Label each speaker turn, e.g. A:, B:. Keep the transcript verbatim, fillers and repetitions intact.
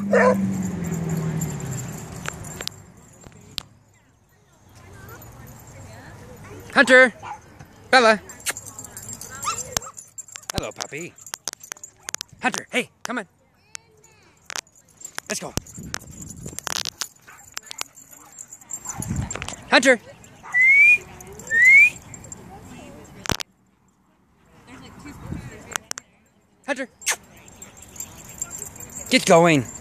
A: Hunter! Bella! Hello, puppy. Hunter, hey, come on. Let's go. Hunter! Hunter! Get going.